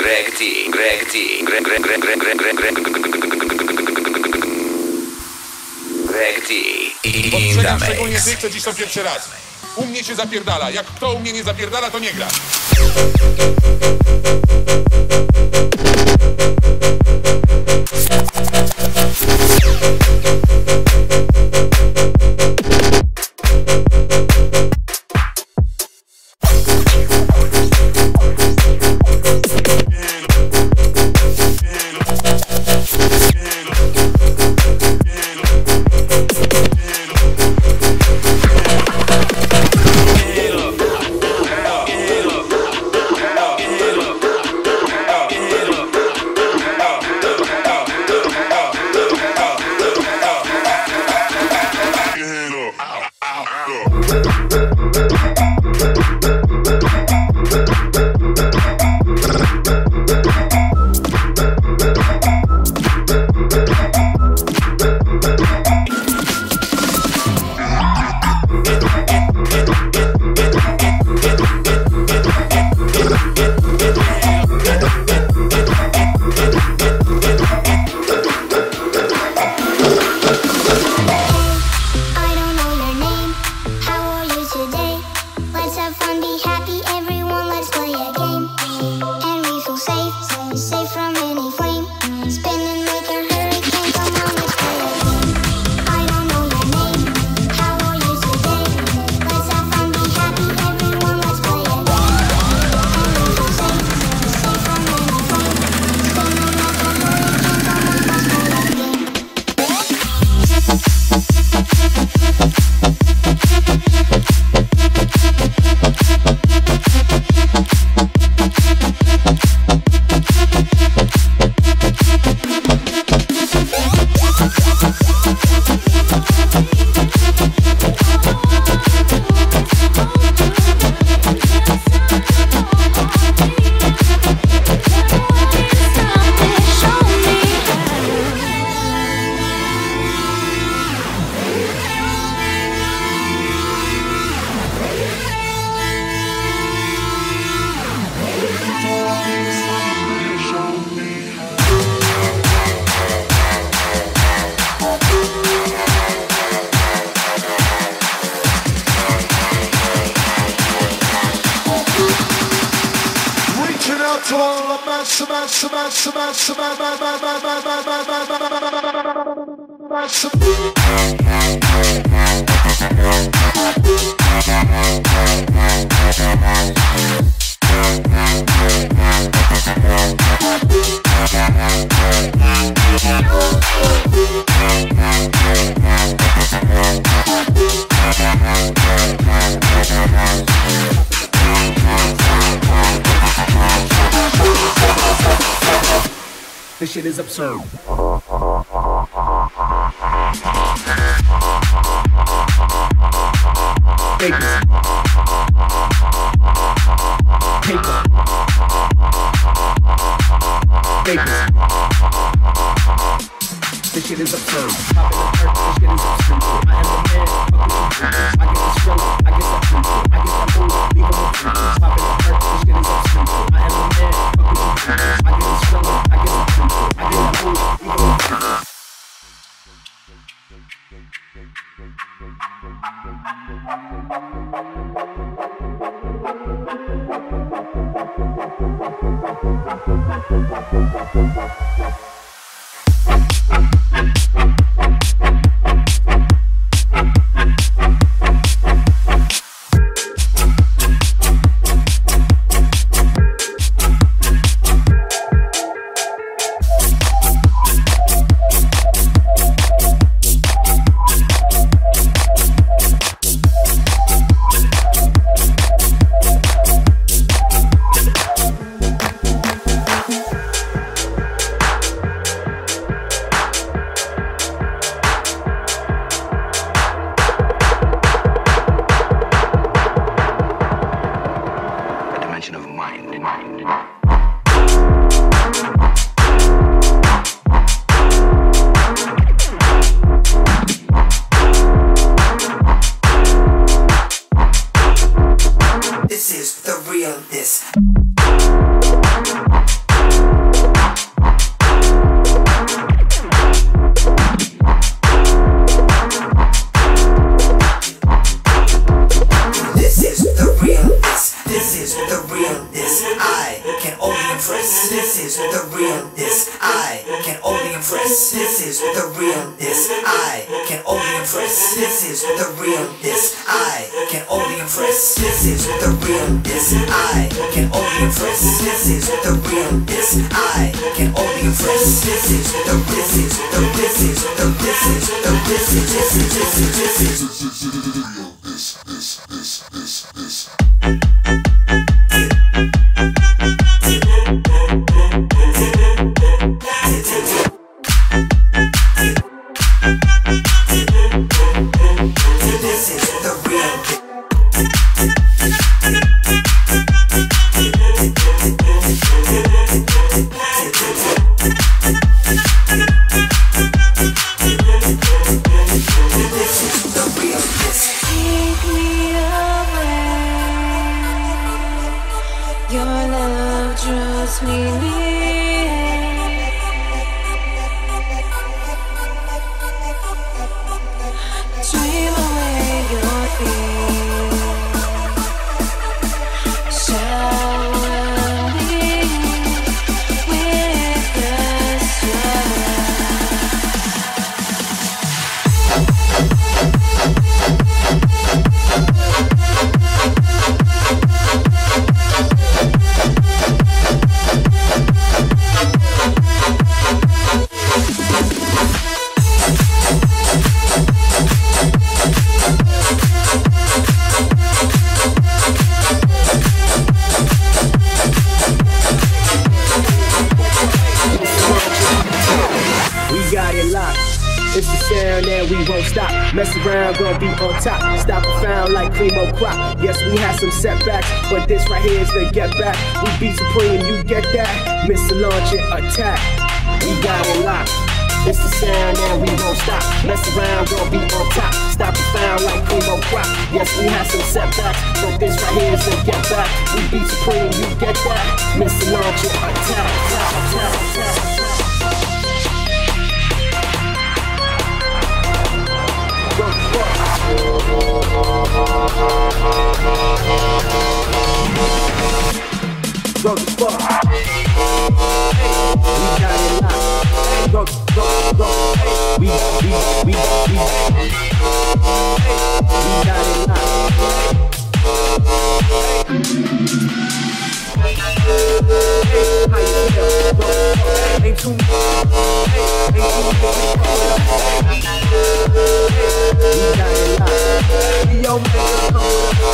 Ostrzegam szczególnie tych, co dziś są pierwszy raz. U mnie się zapierdala. Jak kto u mnie nie zapierdala, to nie gra. This shit is absurd. Papers. Paper. Papers. This shit is absurd. Pop in the church, this shit is absurd. I am the man, fuck with you. I get the stroke, I get that truth. I get that move, leave them with truth. Pop in the church, this shit is absurd. I am the man, fuck with you. I get the stroke, I get that truth. I get that move, leave them with truth. impress. This is the realness. I can only impress. This is the realness. I can only impress. This is the realness. I can only impress. This is the realness. I can only impress. This is the realness. I can only impress. This is the this is the this is the this is the this is this is this is this. It's the sound and we won't stop. Mess around, gonna be on top. Stop and found like Primo Crop. Yes, we had some setbacks, but this right here is the get back. We be supreme, you get that? Miss the launch and attack. We got it locked. It's the sound and we won't stop. Mess around, gonna be on top. Stop and found like Primo Crop. Yes, we had some setbacks, but this right here is the get back. We be supreme, you get that? Miss the launch and attack. Go to fuck. We got it locked. Go. We got it locked. How you feel? Ain't too much. We got it locked. Yo, man, come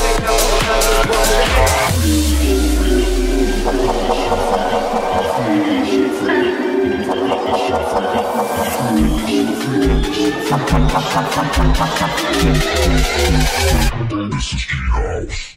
This is G-House.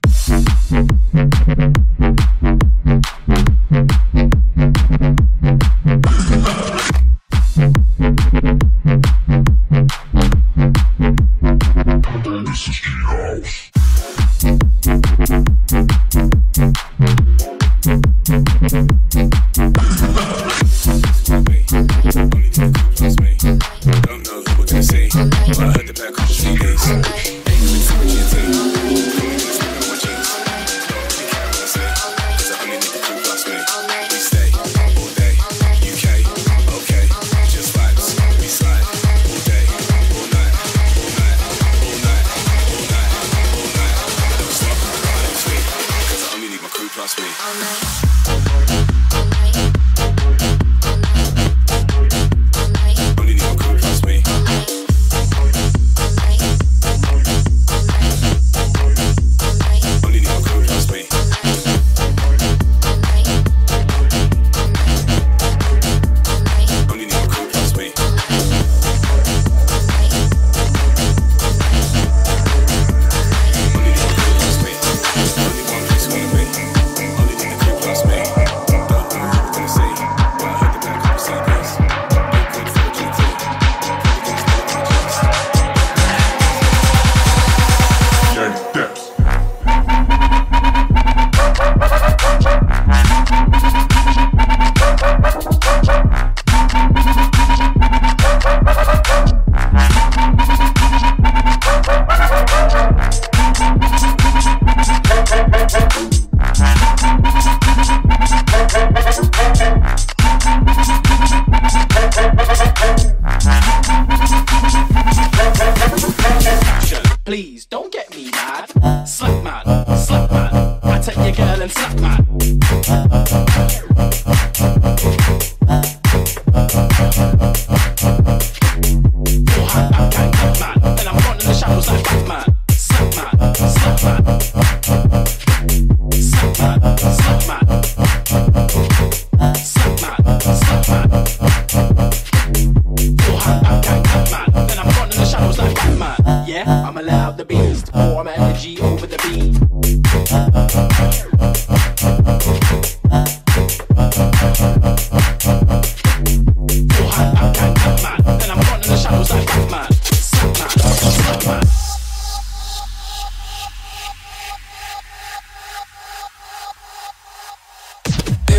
Plus me.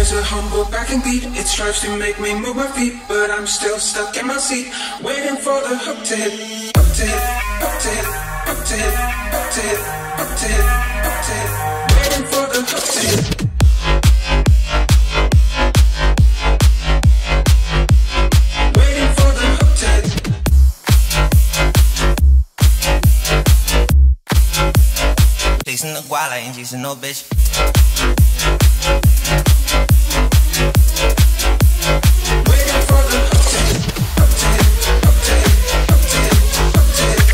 there's a humble backing beat. It strives to make me move my feet, but I'm still stuck in my seat, waiting for the hook to hit. Up to hit, up to hit, up to hit, up to hit, up to hit, up to hit, waiting for the hook to hit. Chasing the guala, ain't chasing no bitch. Waiting for the up to hit, up to hit, up to hit, up to hit, up to hit.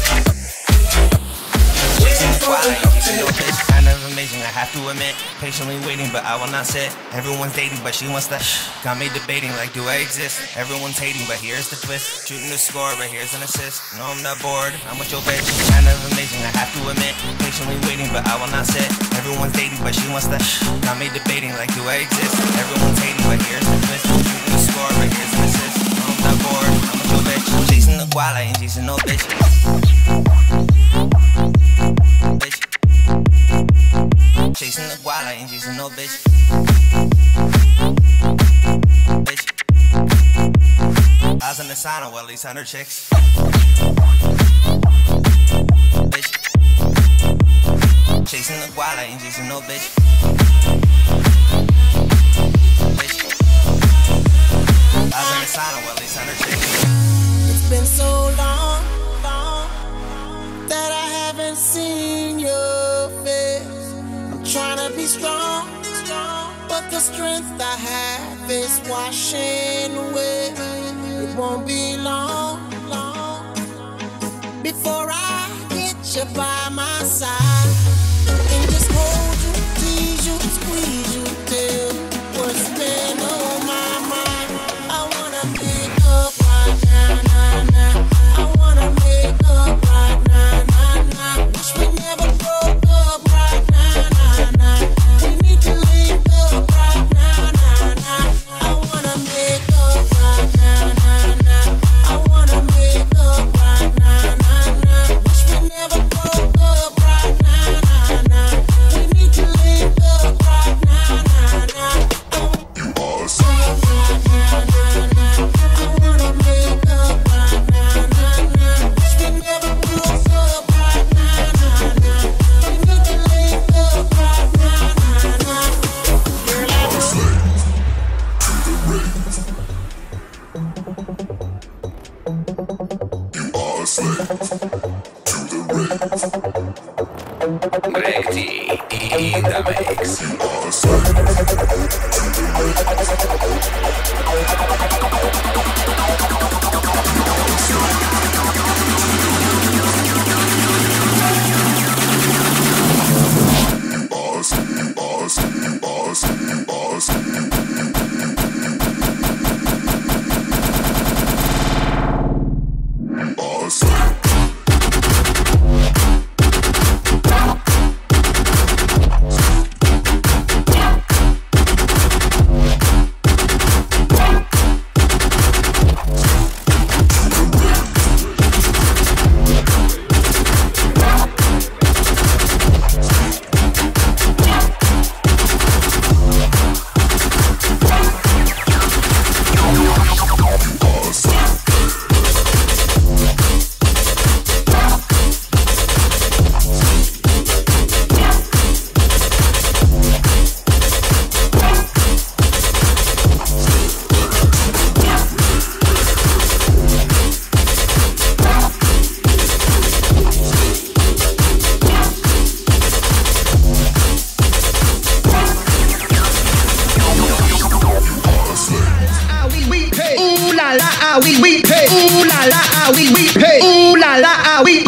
Waiting for the up to hit. Kind of amazing, I have to admit. Patiently waiting, but I will not sit. Everyone's dating, but she wants that. Got me debating, like, do I exist? Everyone's hating, but here's the twist. Shooting the score, but here's an assist. No, I'm not bored, I'm with your bitch. Kind of amazing, I have to admit. Patiently waiting, but I will not sit. Everyone's dating, but she wants that. Got me debating, like, do I exist? Everyone's hating, but here's the twist. Shooting the score, but here's an assist. No, I'm not bored, I'm with your bitch. Chasing the guala, ain't chasing no bitch. Chasing the guala, ain't chasing no bitch. Bitch. I was in the sauna, well, at least 100 chicks. Bitch. Chasing the guala, ain't chasing no bitch. Bitch. I was in the sauna, well, at least 100 chicks. It's been so long that I haven't seen your face. Trying to be strong, but the strength I have is washing away. It won't be long before I get you by my side and just hold you, tease you, squeeze you till what's been on my mind. I wanna make up right now, nah, nah. I wanna make up right now, nah, nah. Wish we never broke up right now. We need to link up right now, nah, nah. I wanna make up right now, nah, nah. I wanna make up right now, nah, nah. Wish we never broke up right now, nah, nah. We need to link up right now, nah, nah. You are a right now, nah, nah. I wanna make up right now, nah, nah. Wish we never broke up right now, nah, nah. We need to link up right now. Rekti in the mix. we pay. Ooh la la, we pay. Ooh la la, we.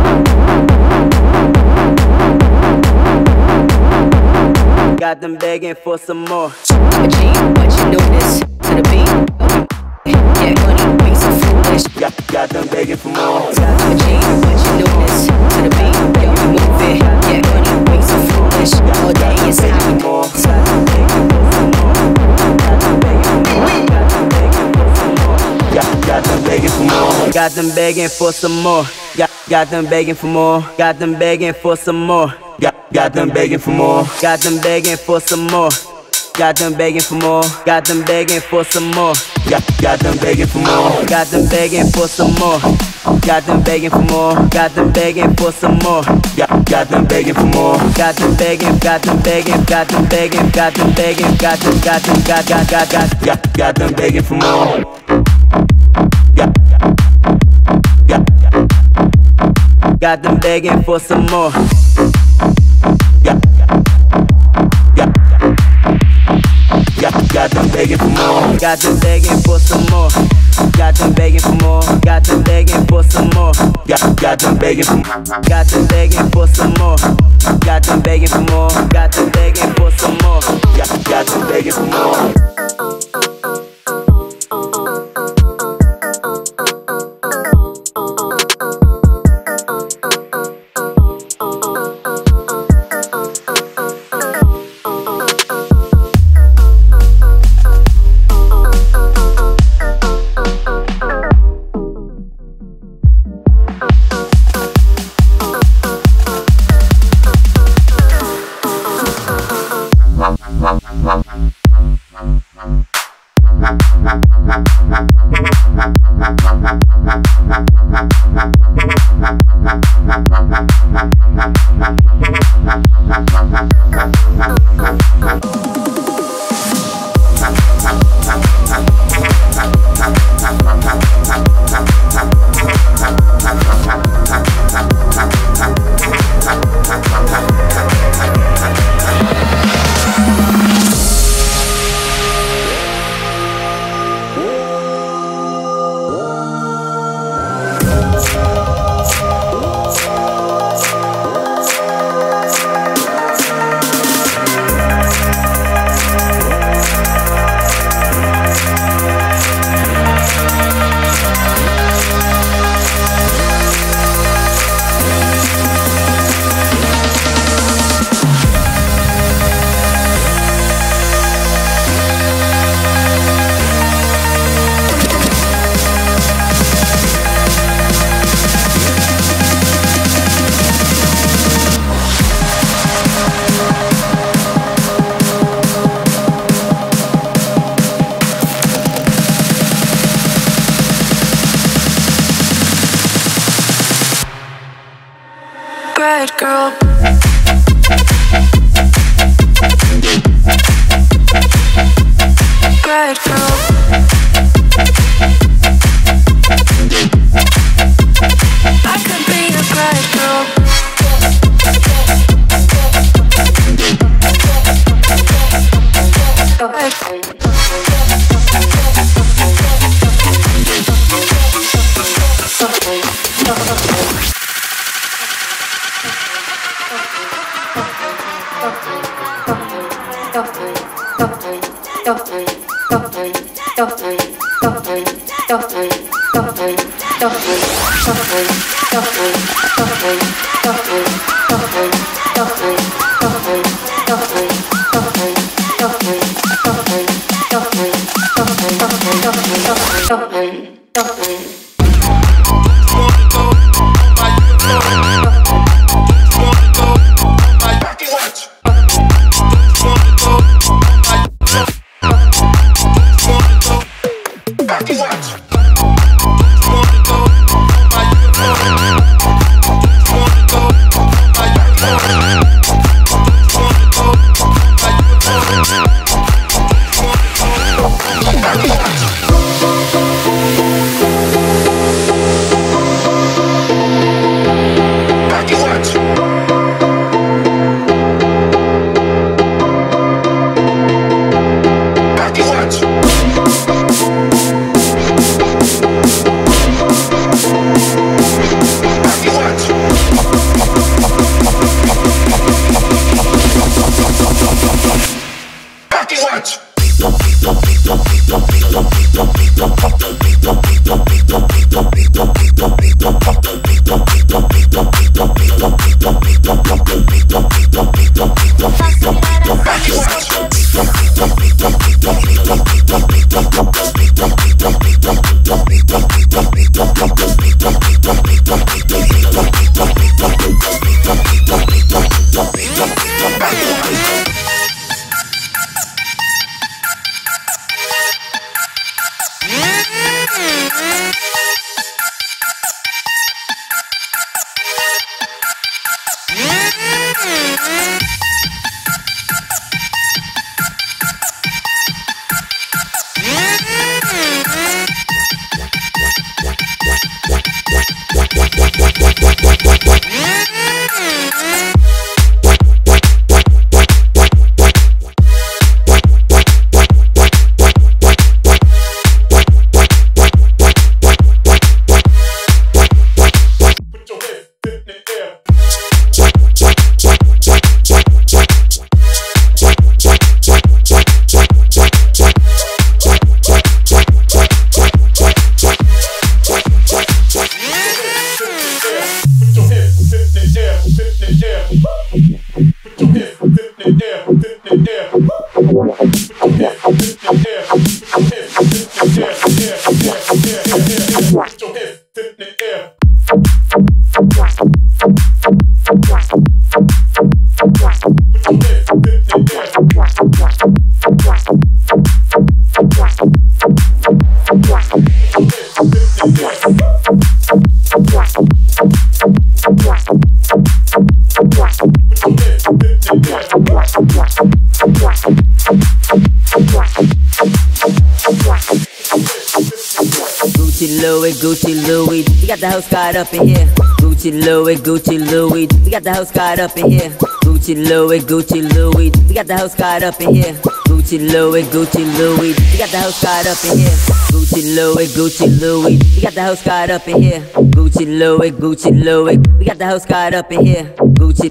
Got them begging for some more. I'm a G, but you know this. To the beat, yeah, money, be so foolish. Got them begging for more. I'm a G, but you know this. To the beat, yo, we move it. Yeah, money, be so foolish. All day is how we do. Got them begging for more. Got them begging for some more. Got them begging for more. Got them begging for some more. Got them begging for more. Got them begging for some more. Got them begging for more. Got them begging for some more. Got them begging for more. Got them begging for some more. Got them begging for more. Got them begging for some more. Got them begging for more. Got them begging. Got them begging. Got them begging. Got them begging. Got them begging for more. Got them begging for some more. Got them begging for more. Got them begging for some more. Got them begging for more. Got them begging for some more. Got them begging for more. Got them begging for some more. Got them begging for more. Got them begging for some more. Got them begging for more. Bright girl. Bright girl. I could be a bright girl. Gucci Louis, we got the house caught up in here. Gucci Louis, we got the house caught up in here. Gucci Louis, we got the house caught up in here. Gucci Louis, we got the house caught up in here. Gucci Louis, we got the house caught up in here. Gucci Louis, we got the house caught up in here. Gucci,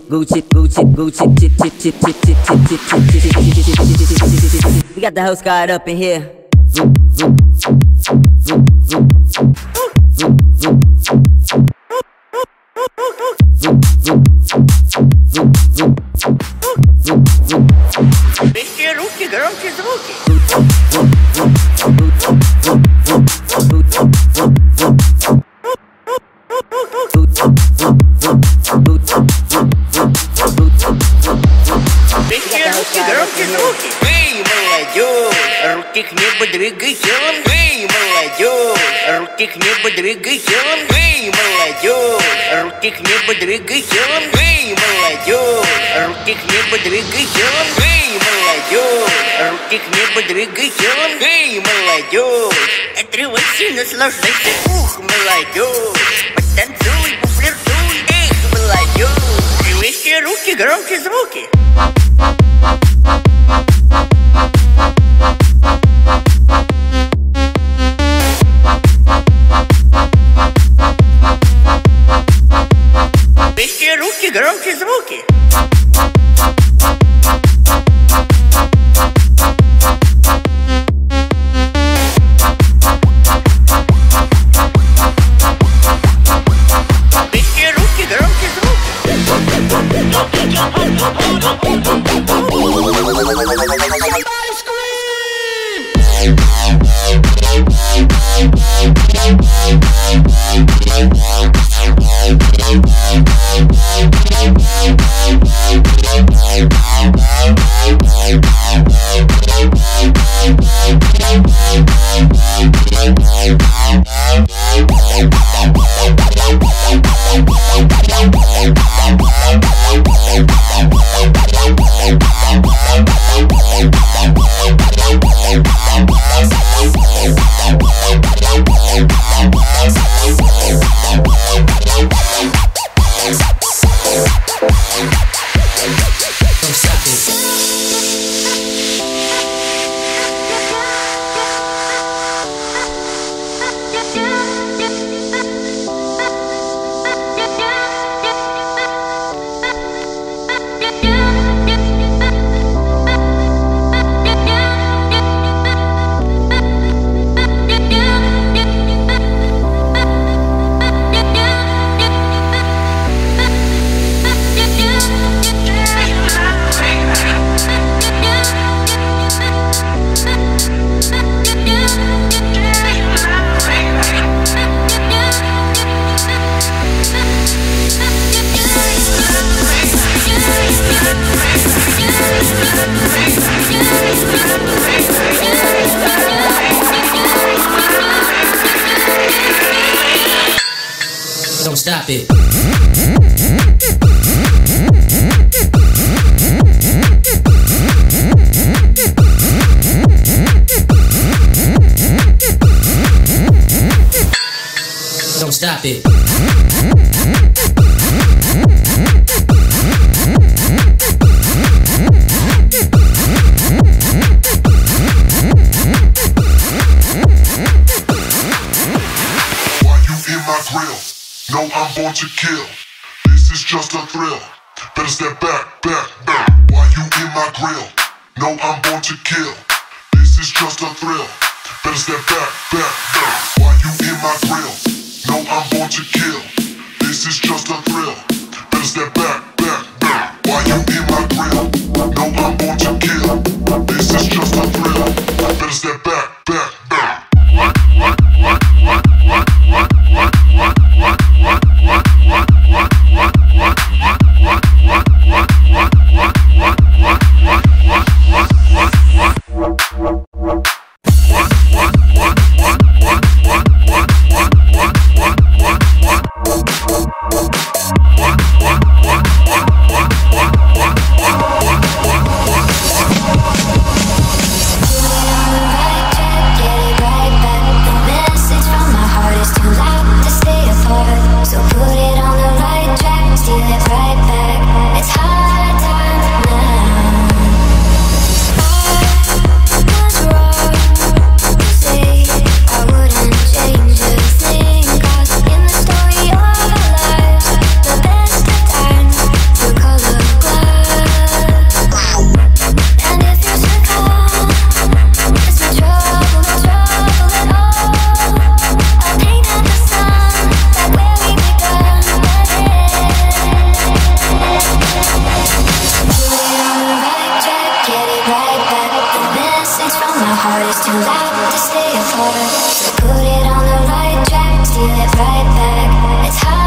we got the house caught up in here. Вещи руки, громче звуки. Вещи руки, громче звуки. Эй, молодежь, руки к небу двигай телом. Эй, молодежь, руки к небу двигай телом. Эй, молодежь, руки к небу двигай телом. Эй, молодежь, руки к небу двигай телом. Эй, молодежь, руки к небу двигай телом. Эй, молодежь, отрывайся, наслаждайся. Ух, молодежь, потанцуй, пофлиртуй. Эх, молодежь, вещи руки, громче звуки. Вещи руки, громче звуки. Вещи руки, громче Don't stop it. Don't stop it. No, I'm born to kill. This is just a thrill. Better step back, back, back. Why you in my grill? No, I'm born to kill. This is just a thrill. Better step back, back, back. Why you in my grill? No, I'm born to kill. This is just a thrill. Better step back, back, back. Why you in my grill? No, I'm born to kill. This is just a thrill. Better step back, back, back. What? It's too loud to stay apart. So put it on the right track, steal it right back. It's hard